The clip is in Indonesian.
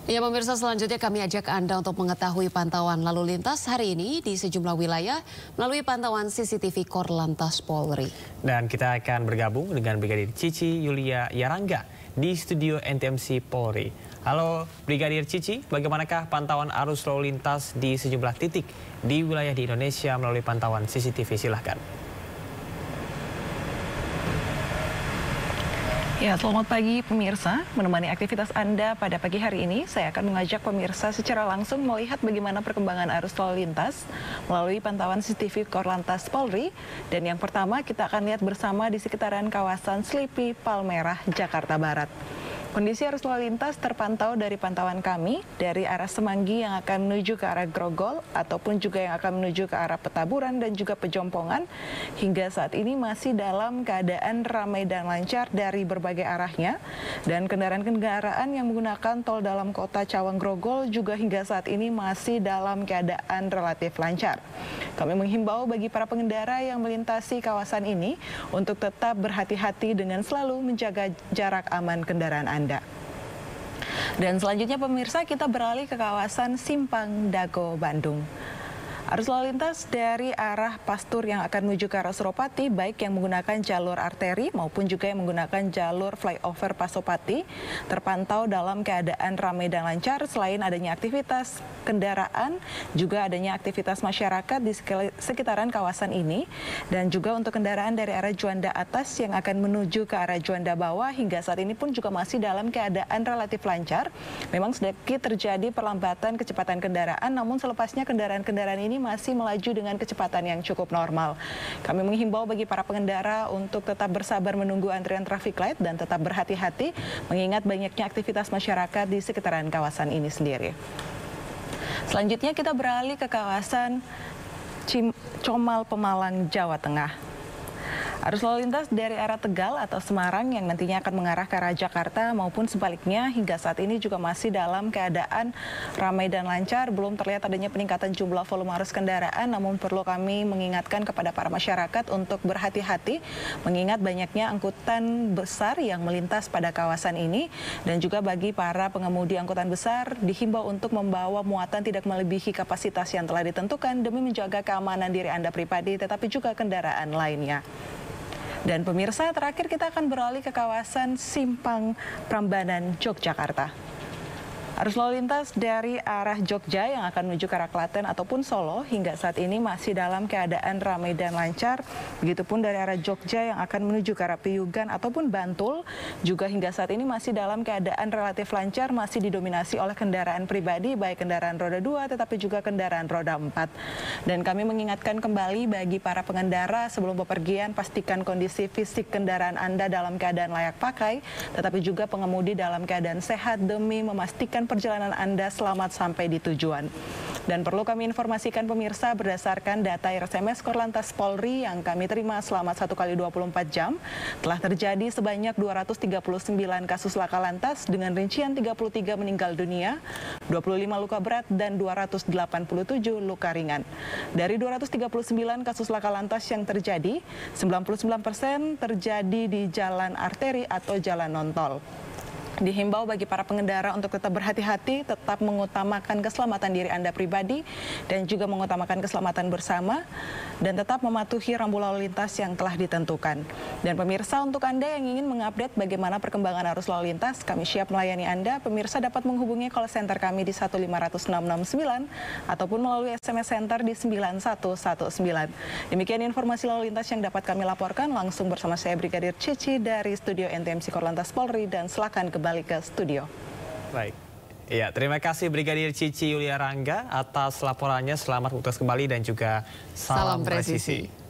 Ya pemirsa, selanjutnya kami ajak Anda untuk mengetahui pantauan lalu lintas hari ini di sejumlah wilayah melalui pantauan CCTV Korlantas Polri. Dan kita akan bergabung dengan Brigadir Cici Yulia Yarangga di studio NTMC Polri. Halo Brigadir Cici, bagaimanakah pantauan arus lalu lintas di sejumlah titik di wilayah di Indonesia melalui pantauan CCTV? Silahkan. Ya, selamat pagi pemirsa. Menemani aktivitas Anda pada pagi hari ini, saya akan mengajak pemirsa secara langsung melihat bagaimana perkembangan arus lalu lintas melalui pantauan CCTV Korlantas Polri. Dan yang pertama kita akan lihat bersama di sekitaran kawasan Slipi, Palmerah, Jakarta Barat. Kondisi arus lalu lintas terpantau dari pantauan kami dari arah Semanggi yang akan menuju ke arah Grogol ataupun juga yang akan menuju ke arah Petamburan dan juga Pejompongan. Hingga saat ini masih dalam keadaan ramai dan lancar dari berbagai arahnya. Dan kendaraan-kendaraan yang menggunakan tol dalam kota Cawang Grogol juga hingga saat ini masih dalam keadaan relatif lancar. Kami menghimbau bagi para pengendara yang melintasi kawasan ini untuk tetap berhati-hati dengan selalu menjaga jarak aman kendaraan Anda. Dan selanjutnya pemirsa, kita beralih ke kawasan Simpang Dago, Bandung. Arus lalu lintas dari arah Pastur yang akan menuju ke arah Suropati, baik yang menggunakan jalur arteri maupun juga yang menggunakan jalur flyover Pasopati, terpantau dalam keadaan ramai dan lancar. Selain adanya aktivitas kendaraan, juga adanya aktivitas masyarakat di sekitaran kawasan ini. Dan juga untuk kendaraan dari arah Juanda Atas yang akan menuju ke arah Juanda Bawah, hingga saat ini pun juga masih dalam keadaan relatif lancar. Memang sedikit terjadi perlambatan kecepatan kendaraan, namun selepasnya kendaraan-kendaraan ini masih melaju dengan kecepatan yang cukup normal. Kami menghimbau bagi para pengendara untuk tetap bersabar menunggu antrian traffic light dan tetap berhati-hati mengingat banyaknya aktivitas masyarakat di sekitaran kawasan ini sendiri. Selanjutnya kita beralih ke kawasan Comal Pemalang, Jawa Tengah. Arus lalu lintas dari arah Tegal atau Semarang yang nantinya akan mengarah ke arah Jakarta maupun sebaliknya hingga saat ini juga masih dalam keadaan ramai dan lancar. Belum terlihat adanya peningkatan jumlah volume arus kendaraan, namun perlu kami mengingatkan kepada para masyarakat untuk berhati-hati mengingat banyaknya angkutan besar yang melintas pada kawasan ini. Dan juga bagi para pengemudi angkutan besar dihimbau untuk membawa muatan tidak melebihi kapasitas yang telah ditentukan demi menjaga keamanan diri Anda pribadi tetapi juga kendaraan lainnya. Dan pemirsa, terakhir kita akan beralih ke kawasan Simpang Prambanan, Yogyakarta. Arus lalu lintas dari arah Jogja yang akan menuju ke arah Klaten ataupun Solo hingga saat ini masih dalam keadaan ramai dan lancar. Begitupun dari arah Jogja yang akan menuju ke arah Piyugan ataupun Bantul juga hingga saat ini masih dalam keadaan relatif lancar, masih didominasi oleh kendaraan pribadi baik kendaraan roda 2 tetapi juga kendaraan roda 4. Dan kami mengingatkan kembali bagi para pengendara sebelum bepergian pastikan kondisi fisik kendaraan Anda dalam keadaan layak pakai tetapi juga pengemudi dalam keadaan sehat demi memastikan perjalanan Anda selamat sampai di tujuan. Dan perlu kami informasikan pemirsa berdasarkan data RSMS Korlantas Polri yang kami terima selama 1 kali 24 jam, telah terjadi sebanyak 239 kasus laka lantas dengan rincian 33 meninggal dunia, 25 luka berat dan 287 luka ringan. Dari 239 kasus laka lantas yang terjadi, 99% terjadi di jalan arteri atau jalan non-tol. Dihimbau bagi para pengendara untuk tetap berhati-hati, tetap mengutamakan keselamatan diri Anda pribadi dan juga mengutamakan keselamatan bersama dan tetap mematuhi rambu lalu lintas yang telah ditentukan. Dan pemirsa, untuk Anda yang ingin mengupdate bagaimana perkembangan arus lalu lintas, kami siap melayani Anda. Pemirsa dapat menghubungi call center kami di 15669 ataupun melalui SMS center di 9119. Demikian informasi lalu lintas yang dapat kami laporkan langsung bersama saya Brigadir Cici dari studio NTMC Korlantas Polri dan silakan kembali ke studio. Baik. Ya, terima kasih Brigadir Cici Yulia Yarangga atas laporannya. Selamat bertugas kembali dan juga salam presisi.